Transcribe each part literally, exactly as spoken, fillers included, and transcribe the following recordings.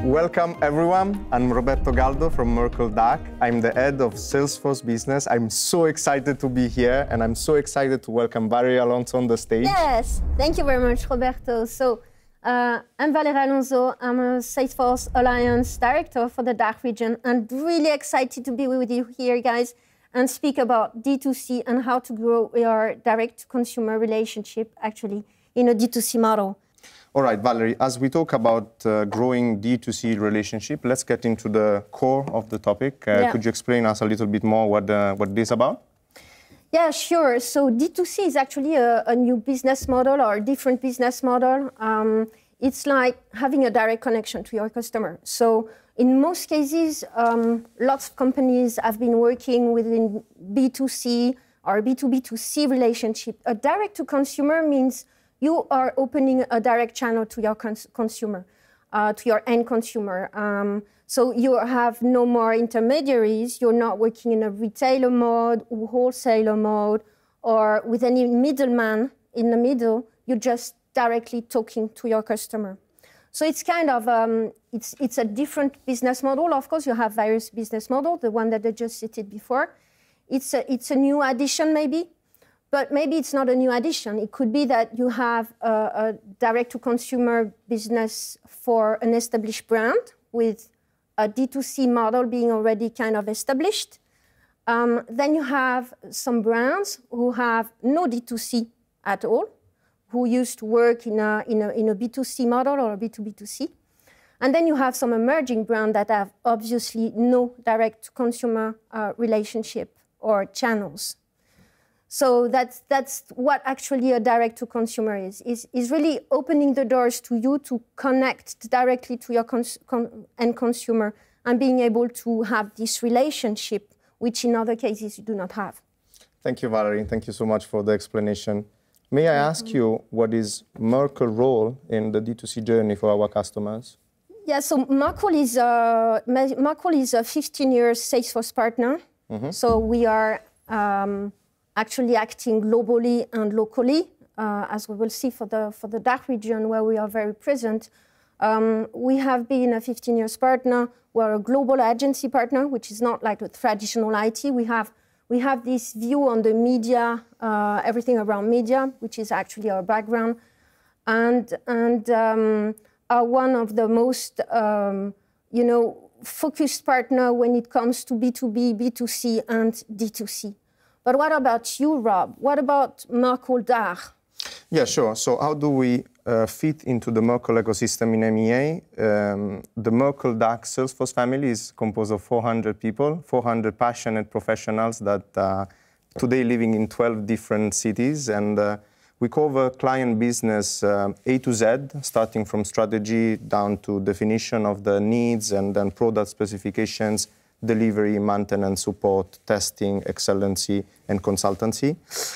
Welcome everyone, I'm Roberto Galdo from Merkle D A C. I'm the head of Salesforce Business. I'm so excited to be here and I'm so excited to welcome Valerie Alonso on the stage. Yes, thank you very much, Roberto. So uh, I'm Valerie Alonso, I'm a Salesforce Alliance Director for the D A C region and really excited to be with you here, guys, and speak about D two C and how to grow your direct-to-consumer relationship actually in a D two C model. All right, Valerie, as we talk about uh, growing D two C relationship, let's get into the core of the topic. Uh, yeah. Could you explain us a little bit more what, uh, what this is about? Yeah, sure. So D two C is actually a, a new business model or a different business model. Um, it's like having a direct connection to your customer. So in most cases, um, lots of companies have been working within B two C or B two B two C relationship. A direct-to-consumer means you are opening a direct channel to your cons consumer, uh, to your end consumer. Um, so you have no more intermediaries. You're not working in a retailer mode or wholesaler mode or with any middleman in the middle. You're just directly talking to your customer. So it's kind of, um, it's, it's a different business model. Of course, you have various business models, the one that I just cited before. It's a, it's a new addition maybe. But maybe it's not a new addition. It could be that you have a, a direct-to-consumer business for an established brand with a D two C model being already kind of established. Um, then you have some brands who have no D two C at all, who used to work in a, in a, in a B two C model or a B two B two C. And then you have some emerging brands that have obviously no direct-to-consumer uh, relationship or channels. So that's, that's what actually a direct-to-consumer is, is, is really opening the doors to you to connect directly to your cons con end consumer and being able to have this relationship, which in other cases you do not have. Thank you, Valerie. Thank you so much for the explanation. May I ask you, what is Merkle's role in the D two C journey for our customers? Yeah, so Merkle is a, Merkle is a fifteen year Salesforce partner. Mm-hmm. So we are um, actually acting globally and locally, uh, as we will see for the, for the D A C region where we are very present. Um, we have been a fifteen years partner. We're a global agency partner, which is not like a traditional I T. We have, we have this view on the media, uh, everything around media, which is actually our background, and, and um, are one of the most, um, you know, focused partner when it comes to B two B, B two C, and D two C. But what about you, Rob? What about Merkle D A C? Yeah, sure. So how do we uh, fit into the Merkle ecosystem in M E A? Um, the Merkle D A C Salesforce family is composed of four hundred people, four hundred passionate professionals that uh, today living in twelve different cities. And uh, we cover client business uh, A to Z, starting from strategy down to definition of the needs and then product specifications, delivery, maintenance, support, testing, excellency, and consultancy.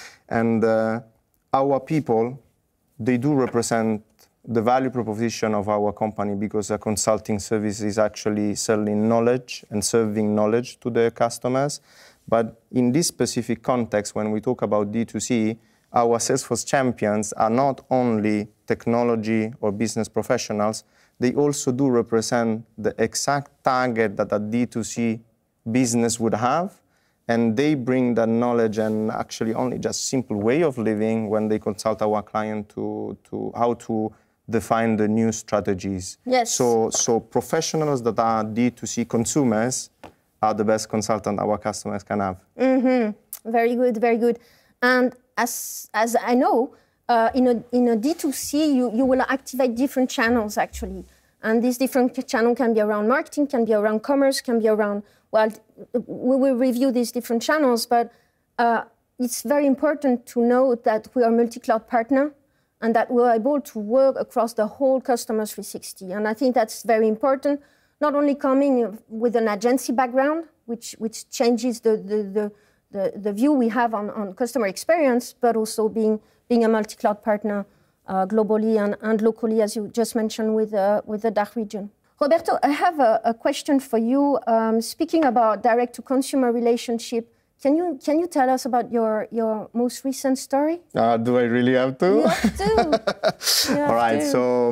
And uh, our people, they do represent the value proposition of our company because a consulting service is actually selling knowledge and serving knowledge to the customers. But in this specific context, when we talk about D two C, our Salesforce champions are not only technology or business professionals, they also do represent the exact target that a D two C business would have, and they bring that knowledge and actually only just simple way of living when they consult our client to, to how to define the new strategies. Yes. So, so professionals that are D two C consumers are the best consultant our customers can have. Mm-hmm. Very good, very good. And as, as I know, uh, in, a, in a D two C, you, you will activate different channels, actually. And these different channels can be around marketing, can be around commerce, can be around, well, we will review these different channels, but uh, it's very important to note that we are a multi-cloud partner and that we're able to work across the whole customer three sixty. And I think that's very important, not only coming with an agency background, which, which changes the, the, the, the, the view we have on, on customer experience, but also being, being a multi-cloud partner uh, globally and, and locally, as you just mentioned, with, uh, with the D A C region. Roberto, I have a, a question for you. Um, speaking about direct-to-consumer relationship, can you, can you tell us about your, your most recent story? Uh, do I really have to? You have to. You have All right, to. so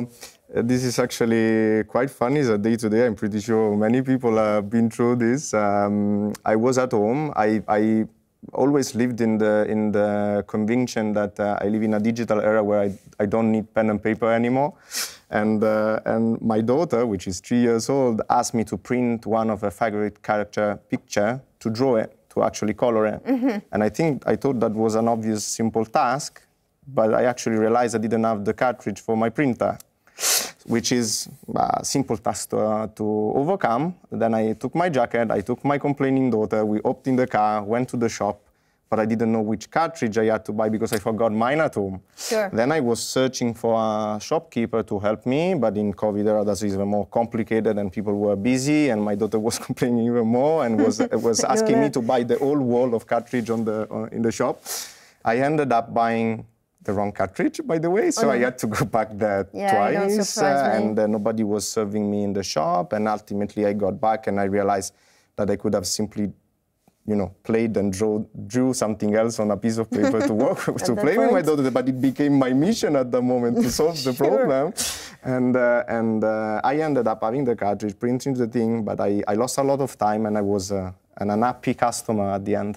Uh, this is actually quite funny. The day to day, I'm pretty sure many people have been through this. Um, I was at home. I, I always lived in the in the conviction that uh, I live in a digital era where I, I don't need pen and paper anymore. And uh, and my daughter, which is three years old, asked me to print one of her favorite character picture to draw it, to actually color it. Mm-hmm. And I think I thought that was an obvious, simple task, but I actually realized I didn't have the cartridge for my printer, which is a simple task to, uh, to overcome. Then I took my jacket, I took my complaining daughter, we hopped in the car, went to the shop, but I didn't know which cartridge I had to buy because I forgot mine at home. Sure. Then I was searching for a shopkeeper to help me, but in COVID era, that's even more complicated and people were busy and my daughter was complaining even more and was, was asking me to buy the whole wall of cartridge on the, uh, in the shop. I ended up buying the wrong cartridge, by the way, so oh, no. I had to go back there yeah, twice, uh, and uh, nobody was serving me in the shop, and ultimately I got back and I realized that I could have simply, you know, played and drew, drew something else on a piece of paper to work, to play point. with my daughter, but it became my mission at the moment to solve the sure. problem, and uh, and uh, I ended up having the cartridge, printing the thing, but I, I lost a lot of time and I was uh, an unhappy customer at the end.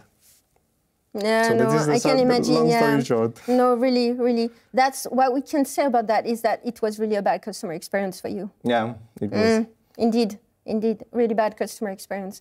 Yeah, so no, I can imagine. Long yeah. story short. No, really, really. That's what we can say about that is that it was really a bad customer experience for you. Yeah, it was. Mm, indeed, indeed, really bad customer experience.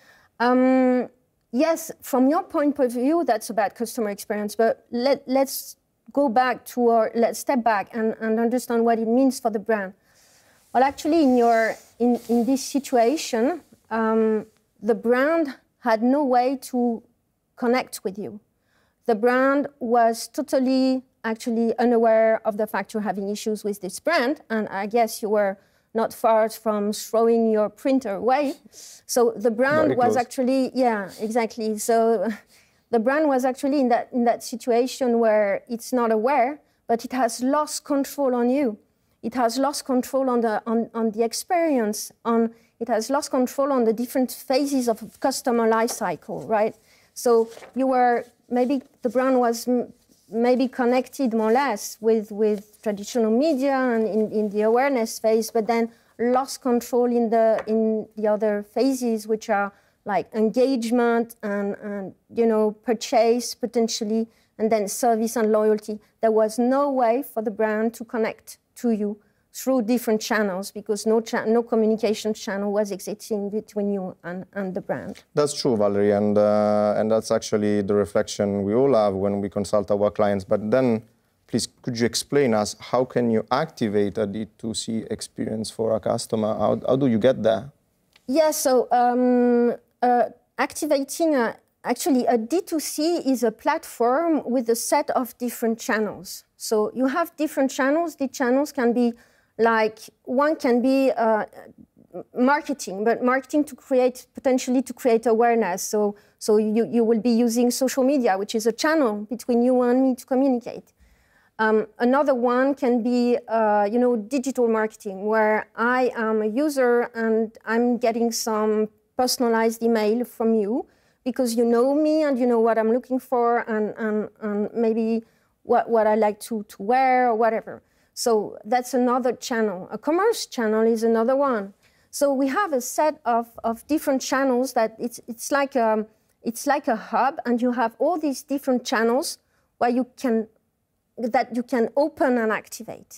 Um, yes, from your point of view, that's a bad customer experience. But let let's go back to our let's step back and, and understand what it means for the brand. Well, actually, in your in in this situation, um, the brand had no way to connect with you. The brand was totally actually unaware of the fact you're having issues with this brand, and I guess you were not far from throwing your printer away. So the brand Very was close. actually, yeah, exactly. So the brand was actually in that in that situation where it's not aware, but it has lost control on you. It has lost control on the on, on the experience. On it has lost control on the different phases of customer life cycle, right? So you were, maybe the brand was m maybe connected more or less with, with traditional media and in, in the awareness phase, but then lost control in the, in the other phases, which are like engagement and, and, you know, purchase potentially, and then service and loyalty. There was no way for the brand to connect to you through different channels because no, cha no communication channel was existing between you and, and the brand. That's true, Valerie, and, uh, and that's actually the reflection we all have when we consult our clients. But then, please, could you explain us how can you activate a D two C experience for a customer? How, how do you get there? Yeah, so um, uh, activating, a, actually a D two C is a platform with a set of different channels. So you have different channels. The channels can be like, one can be uh, marketing, but marketing to create, potentially to create awareness. So, so you, you will be using social media, which is a channel between you and me to communicate. Um, another one can be, uh, you know, digital marketing, where I am a user and I'm getting some personalized email from you because you know me and you know what I'm looking for and, and, and maybe what, what I like to, to wear or whatever. So that's another channel. A commerce channel is another one. So we have a set of, of different channels that it's, it's, like a, it's like a hub, and you have all these different channels where you can, that you can open and activate.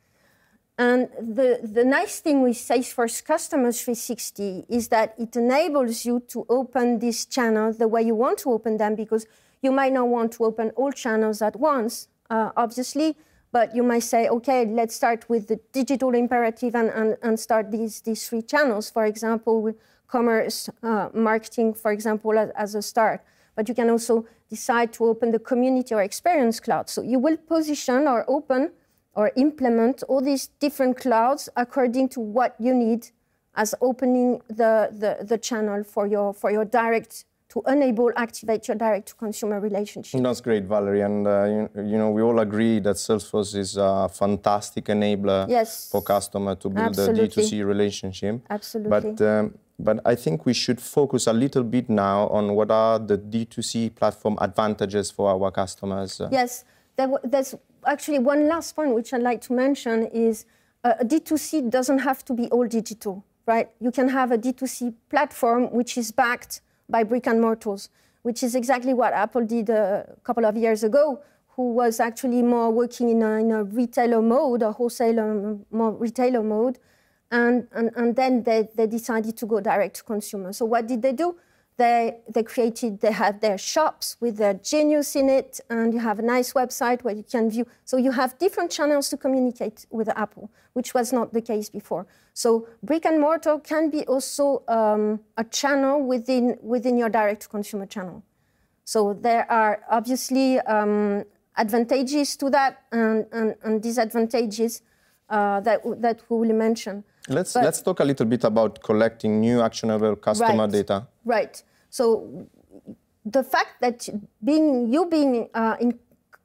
And the, the nice thing with Salesforce Customers three sixty is that it enables you to open these channels the way you want to open them, because you might not want to open all channels at once, uh, obviously, but you might say, okay, let's start with the digital imperative and, and, and start these, these three channels, for example, with commerce, uh, marketing, for example, as, as a start. But you can also decide to open the community or experience cloud. So you will position or open or implement all these different clouds according to what you need as opening the, the, the channel for your, for your direct, to enable, activate your direct-to-consumer relationship. That's great, Valerie. And, uh, you, you know, we all agree that Salesforce is a fantastic enabler yes. for customer to build Absolutely. a D two C relationship. Absolutely. But, um, but I think we should focus a little bit now on what are the D two C platform advantages for our customers. Yes, there, there's actually one last point which I'd like to mention is a D two C doesn't have to be all digital, right? You can have a D two C platform which is backed by brick and mortars, which is exactly what Apple did a couple of years ago, who was actually more working in a, in a retailer mode, a wholesaler, more retailer mode. And, and, and then they, they decided to go direct to consumer. So what did they do? They, they created, they had their shops with their Genius in it, and you have a nice website where you can view. So you have different channels to communicate with Apple, which was not the case before. So brick and mortar can be also um, a channel within, within your direct-to-consumer channel. So there are obviously um, advantages to that and, and, and disadvantages uh, that, that we will mention. Let's, but, let's talk a little bit about collecting new actionable customer right, data. Right. So the fact that being, you being uh, in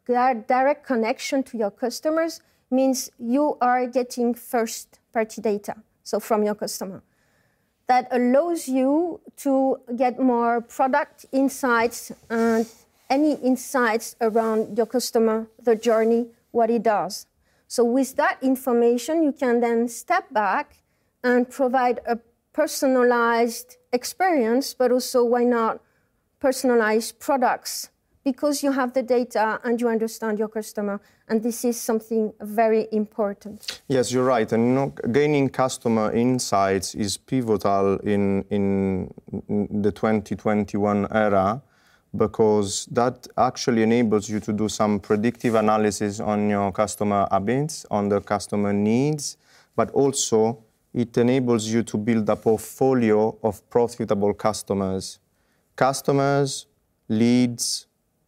direct connection to your customers means you are getting first-party data, so from your customer. That allows you to get more product insights and any insights around your customer, the journey, what it does. So with that information, you can then step back and provide a personalized experience, but also, why not, personalized products, because you have the data and you understand your customer. And this is something very important. Yes, you're right. And you know, gaining customer insights is pivotal in, in the twenty twenty-one era, because that actually enables you to do some predictive analysis on your customer habits, on the customer needs, but also it enables you to build a portfolio of profitable customers. Customers, leads,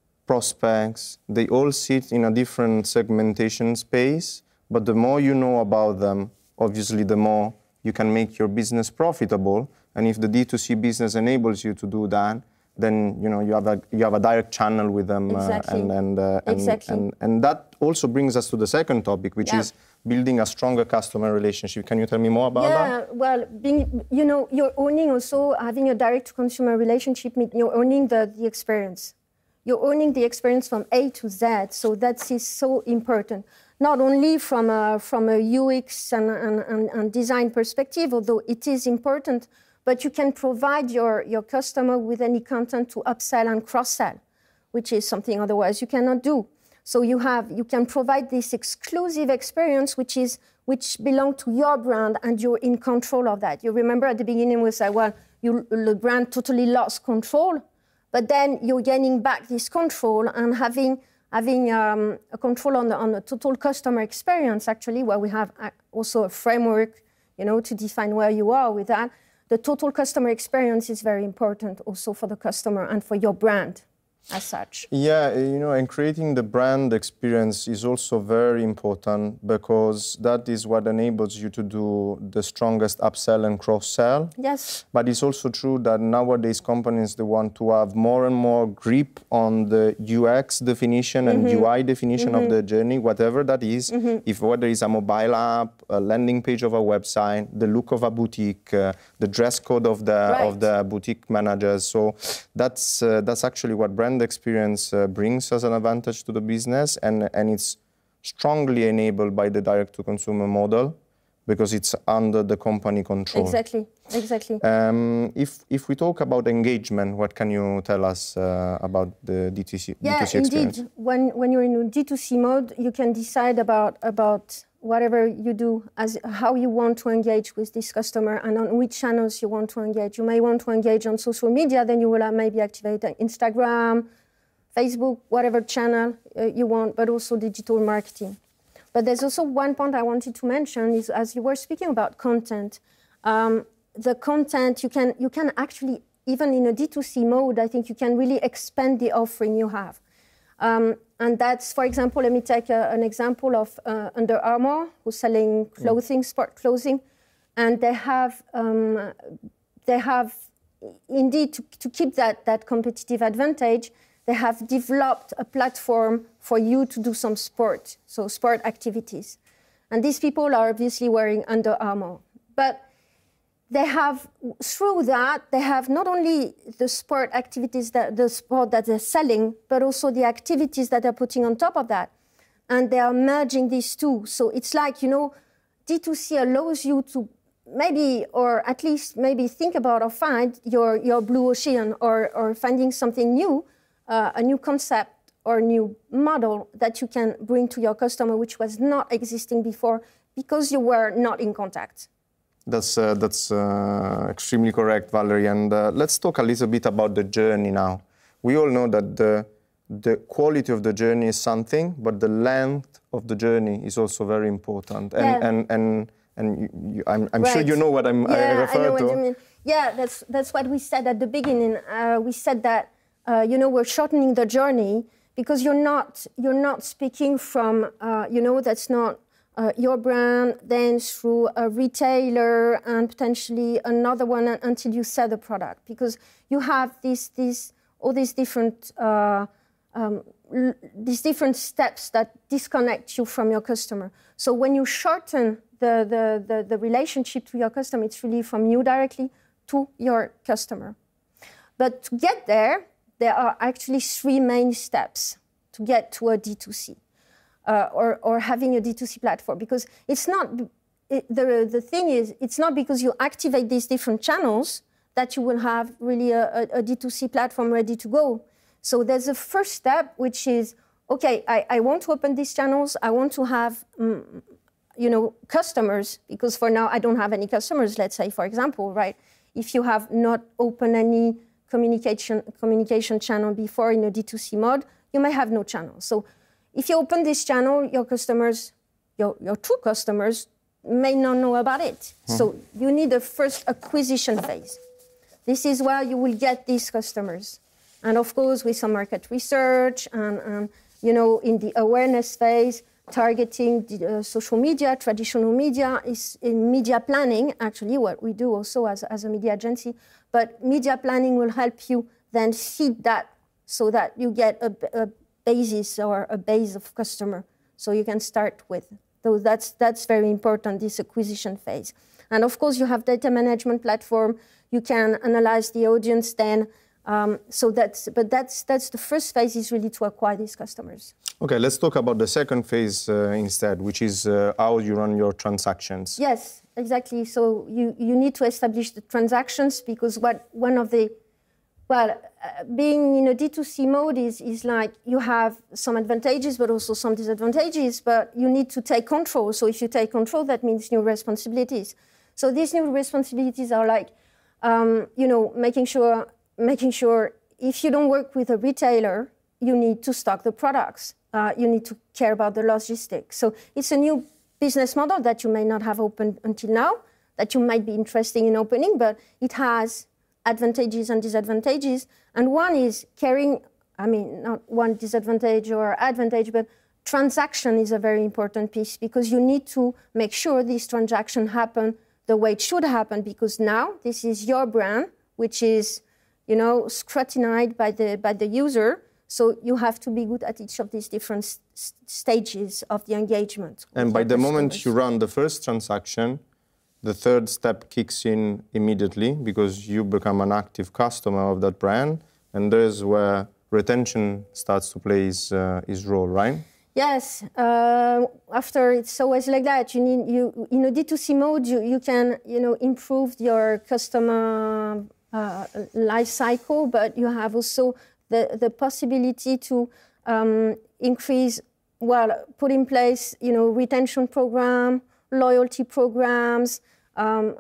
prospects, they all sit in a different segmentation space, but the more you know about them, obviously the more you can make your business profitable. And if the D two C business enables you to do that, then you know you have a you have a direct channel with them, exactly. uh, and and, uh, and, exactly. and and that also brings us to the second topic, which yeah. is building a stronger customer relationship. Can you tell me more about yeah, that? Yeah, well, being you know you're owning also having a direct consumer relationship. You're owning the the experience. You're owning the experience from A to Z. So that is so important. Not only from a from a U X and and, and, and design perspective, although it is important. But you can provide your, your customer with any content to upsell and cross-sell, which is something otherwise you cannot do. So you have you can provide this exclusive experience, which is which belong to your brand, and you're in control of that. You remember at the beginning we said, well, you, the brand totally lost control, but then you're gaining back this control and having having um, a control on the on the total customer experience. Actually, where we have also a framework, you know, to define where you are with that. The total customer experience is very important also for the customer and for your brand as such. Yeah, you know, and creating the brand experience is also very important, because that is what enables you to do the strongest upsell and cross-sell. Yes. But it's also true that nowadays companies, they want to have more and more grip on the U X definition and mm-hmm. U I definition mm-hmm. of the journey, whatever that is. Mm-hmm. If whether it's a mobile app, a landing page of a website, the look of a boutique, uh, the dress code of the right. of the boutique managers. So that's uh, that's actually what brand experience uh, brings as an advantage to the business, and, and it's strongly enabled by the direct-to-consumer model, because it's under the company control. Exactly, exactly. Um, if, if we talk about engagement, what can you tell us uh, about the D two C, yeah, D two C experience? Indeed. When, when you're in a D two C mode, you can decide about, about whatever you do, as how you want to engage with this customer and on which channels you want to engage. You may want to engage on social media, then you will maybe activate Instagram, Facebook, whatever channel uh, you want, but also digital marketing. But there's also one point I wanted to mention is, as you were speaking about content, um, the content, you can, you can actually, even in a D two C mode, I think you can really expand the offering you have. Um, and that's, for example, let me take a, an example of uh, Under Armour, who's selling clothing, sport clothing, and they have, um, they have indeed, to, to keep that, that competitive advantage, they have developed a platform for you to do some sport, so sport activities. And these people are obviously wearing Under Armour. But they have, through that, they have not only the sport activities, that, the sport that they're selling, but also the activities that they're putting on top of that. And they are merging these two. So it's like, you know, D two C allows you to maybe, or at least maybe think about or find your, your blue ocean, or, or finding something new, uh, a new concept or new model that you can bring to your customer, which was not existing before because you were not in contact. That's, uh, that's uh, extremely correct, Valerie. And uh, let's talk a little bit about the journey now. We all know that the, the quality of the journey is something, but the length of the journey is also very important. And, yeah. and, and, and you, you, I'm, I'm right. sure you know what I'm, yeah, I refer I know to. What you mean. Yeah, that's, that's what we said at the beginning. Uh, we said that, uh, you know, we're shortening the journey because you're not, you're not speaking from, uh, you know, that's not Uh, your brand, then through a retailer and potentially another one until you sell the product, because you have these, these, all these different, uh, um, these different steps that disconnect you from your customer. So when you shorten the, the, the, the relationship to your customer, it's really from you directly to your customer. But to get there, there are actually three main steps to get to a D two C. Uh, or, or having a D two C platform, because it's not, it, the, the thing is, it's not because you activate these different channels that you will have really a, a, a D two C platform ready to go. So there's a first step, which is, okay, I, I want to open these channels, I want to have, um, you know, customers, because for now I don't have any customers, let's say, for example, right? If you have not opened any communication, communication channel before in a D two C mode, you may have no channel. So if you open this channel, your customers, your, your true customers, may not know about it. Mm-hmm. So you need a first acquisition phase. This is where you will get these customers. And of course, with some market research and, and you know, in the awareness phase, targeting the, uh, social media, traditional media, is in media planning, actually, what we do also as, as a media agency. But media planning will help you then feed that so that you get a, a basis or a base of customer, so you can start with. So that's, that's very important, this acquisition phase. And of course, you have data management platform. You can analyze the audience then. Um, so that's, but that's, that's the first phase, is really to acquire these customers. Okay, let's talk about the second phase uh, instead, which is uh, how you run your transactions. Yes, exactly. So you, you need to establish the transactions, because what one of the Well, uh, being in a D two C mode is, is like you have some advantages, but also some disadvantages, but you need to take control. So if you take control, that means new responsibilities. So these new responsibilities are like, um, you know, making sure, making sure if you don't work with a retailer, you need to stock the products. Uh, you need to care about the logistics. So it's a new business model that you may not have opened until now, that you might be interested in opening, but it has advantages and disadvantages. And one is carrying, I mean, not one disadvantage or advantage, but transaction is a very important piece, because you need to make sure these transactions happen the way it should happen, because now this is your brand, which is, you know, scrutinized by the, by the user. So you have to be good at each of these different st stages of the engagement. And by the moment you run the first transaction, the third step kicks in immediately, because you become an active customer of that brand, and there's where retention starts to play its, uh, its role, right? Yes. Uh, after it's always like that. You need you in a D two C mode. You you can you know improve your customer uh, life cycle, but you have also the the possibility to um, increase. Well, put in place you know retention program, loyalty programs. Um,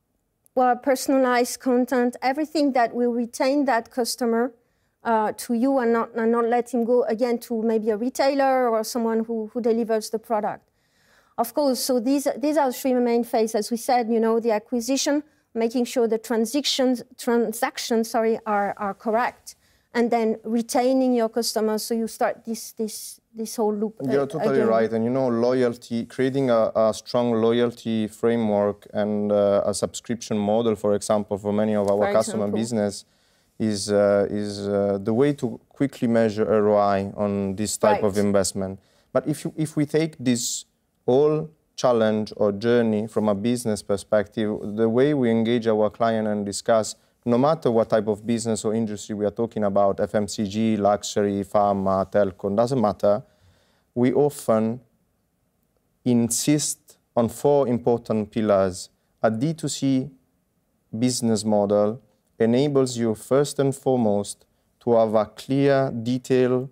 well, personalized content, everything that will retain that customer uh, to you and not, and not let him go again to maybe a retailer or someone who, who delivers the product. Of course, so these, these are the three main phases. As we said, you know, the acquisition, making sure the transactions, transactions sorry, are, are correct, and then retaining your customers, so you start this, this, this whole loop. You're totally again. right. And you know, loyalty, creating a, a strong loyalty framework and uh, a subscription model, for example, for many of our For customer example. business is, uh, is uh, the way to quickly measure R O I on this type Right. of investment. But if, you, if we take this whole challenge or journey from a business perspective, the way we engage our client and discuss, no matter what type of business or industry we are talking about, F M C G, luxury, pharma, telco, doesn't matter, we often insist on four important pillars. A D two C business model enables you first and foremost to have a clear, detailed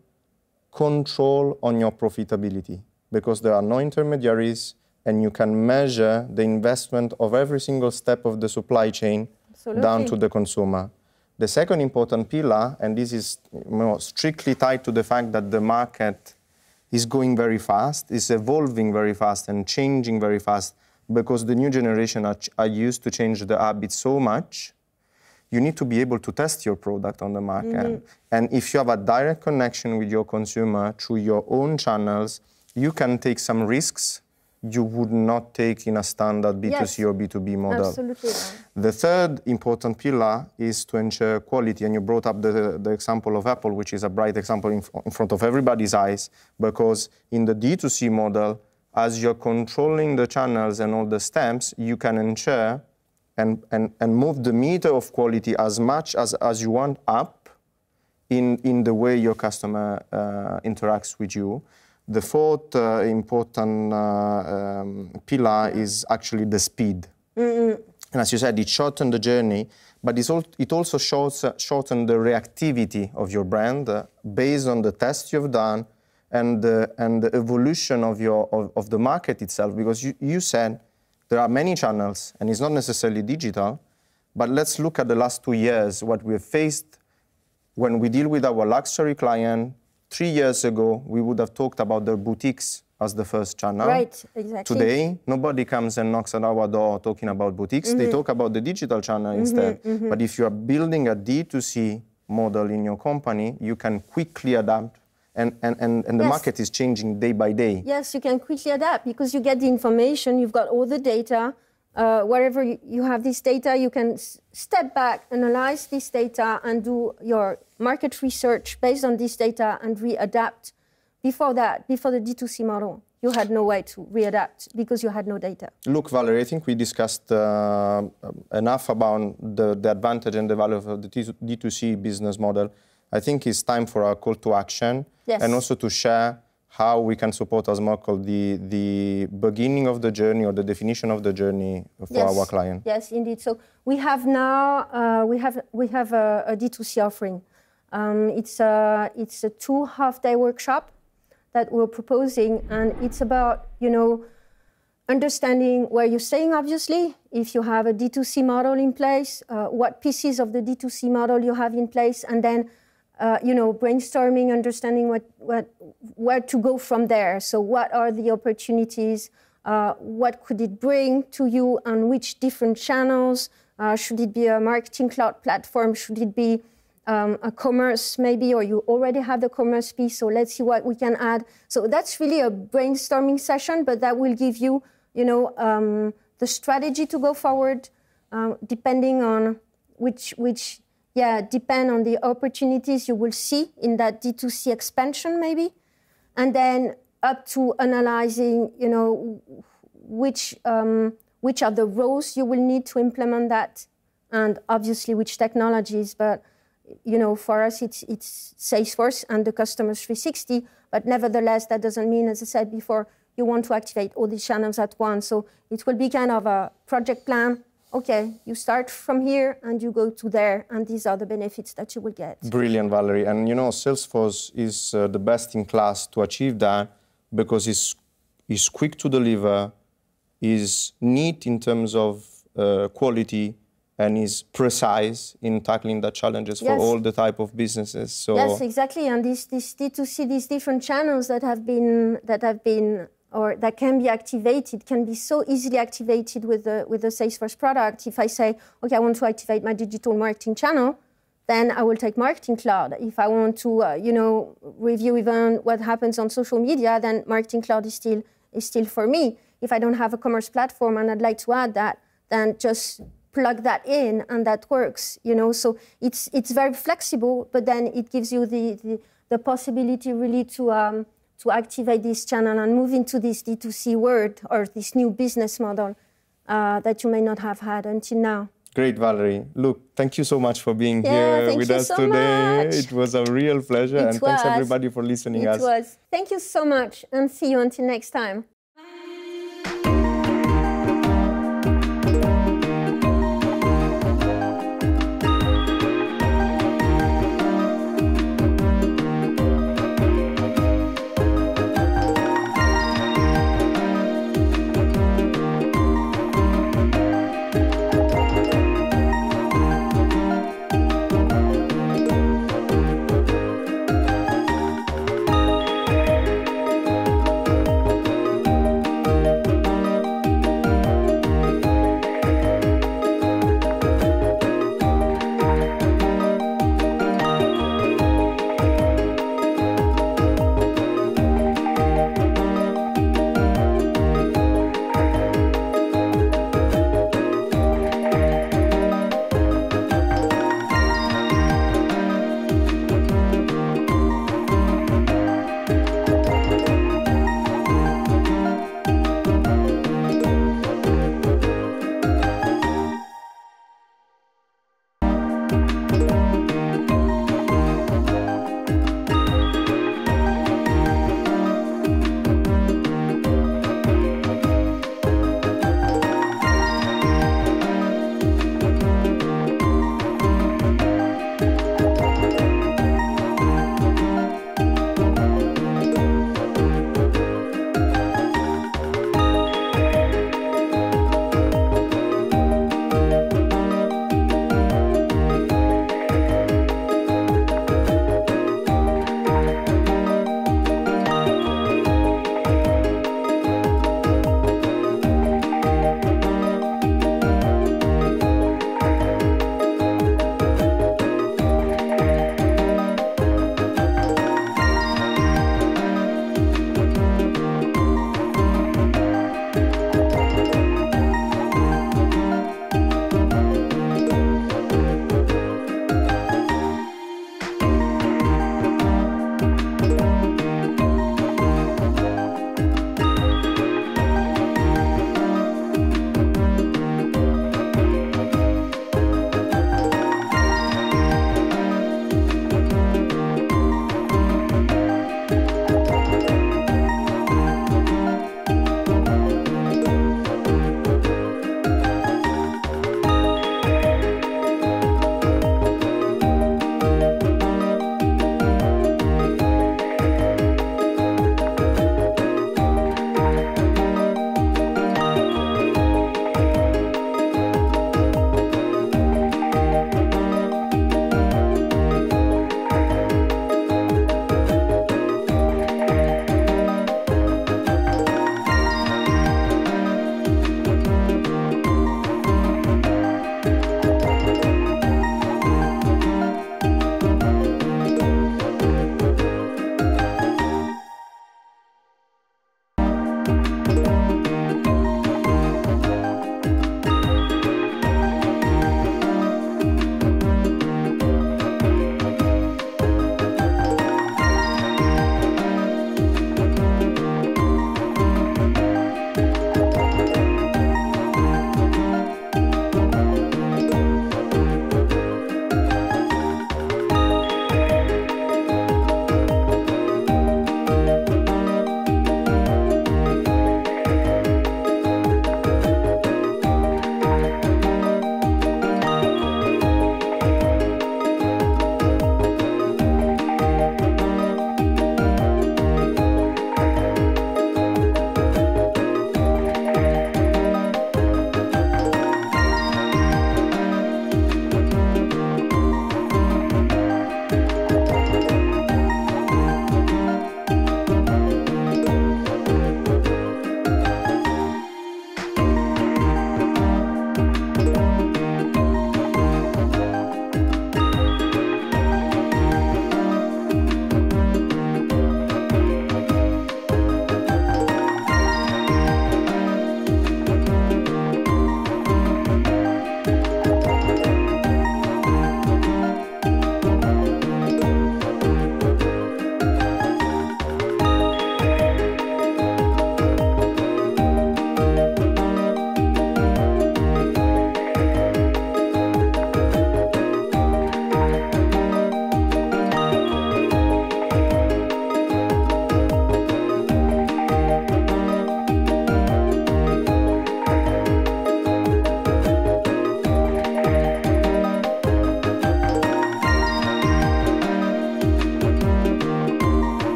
control on your profitability, because there are no intermediaries and you can measure the investment of every single step of the supply chain Absolutely. Down to the consumer. The second important pillar, and this is more strictly tied to the fact that the market is going very fast, is evolving very fast and changing very fast, because the new generation are, are used to change the habits so much, you need to be able to test your product on the market. Mm-hmm. And if you have a direct connection with your consumer through your own channels, you can take some risks you would not take in a standard B two C yes. or B two B model. Absolutely. The third important pillar is to ensure quality, and you brought up the, the example of Apple, which is a bright example in, in front of everybody's eyes, because in the D two C model, as you're controlling the channels and all the steps, you can ensure and, and, and move the meter of quality as much as, as you want up in, in the way your customer uh, interacts with you. The fourth uh, important uh, um, pillar is actually the speed. Mm-hmm. And as you said, it shortened the journey, but it's al it also shorts, uh, shortened the reactivity of your brand uh, based on the tests you've done and, uh, and the evolution of, your, of, of the market itself. Because you, you said there are many channels, and it's not necessarily digital, but let's look at the last two years, what we've faced when we deal with our luxury client. Three years ago, we would have talked about the boutiques as the first channel. Right, exactly. Today, nobody comes and knocks at our door talking about boutiques. Mm-hmm. They talk about the digital channel mm-hmm, instead. Mm-hmm. But if you are building a D two C model in your company, you can quickly adapt. And, and, and, and the yes. market is changing day by day. Yes, you can quickly adapt because you get the information, you've got all the data. Uh, wherever you, you have this data, you can s step back, analyze this data, and do your market research based on this data and readapt. Before that, before the D two C model, you had no way to readapt because you had no data. Look, Valerie, I think we discussed uh, enough about the, the advantage and the value of the D two C business model. I think it's time for a call to action yes. and also to share how we can support as Merkle the, the beginning of the journey or the definition of the journey for yes. our client. Yes, indeed. So we have now, uh, we have, we have a, a D two C offering. Um, it's, a, it's a two half-day workshop that we're proposing, and it's about, you know, understanding where you're staying, obviously, if you have a D two C model in place, uh, what pieces of the D two C model you have in place, and then Uh, you know, brainstorming, understanding what, what, where to go from there. So what are the opportunities? Uh, what could it bring to you on which different channels? Uh, should it be a marketing cloud platform? Should it be um, a commerce maybe, or you already have the commerce piece? So let's see what we can add. So that's really a brainstorming session, but that will give you, you know, um, the strategy to go forward, uh, depending on which, which Yeah, depend on the opportunities you will see in that D two C expansion, maybe, and then up to analyzing, you know, which um, which are the roles you will need to implement that, and obviously which technologies. But you know, for us, it's it's Salesforce and the Customers three sixty. But nevertheless, that doesn't mean, as I said before, you want to activate all these channels at once. So it will be kind of a project plan. Okay, you start from here and you go to there, and these are the benefits that you will get. Brilliant, Valerie. And you know, Salesforce is uh, the best in class to achieve that because it's, it's quick to deliver, is neat in terms of uh, quality, and is precise in tackling the challenges for yes. all the type of businesses. So yes, exactly. And this, this D two C, these different channels that have been that have been or that can be activated, can be so easily activated with the, with the Salesforce product. If I say, okay, I want to activate my digital marketing channel, then I will take Marketing Cloud. If I want to, uh, you know, review even what happens on social media, then Marketing Cloud is still, is still for me. If I don't have a commerce platform and I'd like to add that, then just plug that in and that works, you know. So it's, it's very flexible, but then it gives you the, the, the possibility really to, um, to activate this channel and move into this D two C world or this new business model uh, that you may not have had until now. Great, Valerie. Look, thank you so much for being yeah, here with us so today. Much. It was a real pleasure, it and was. thanks everybody for listening. It us. was. Thank you so much, and see you until next time.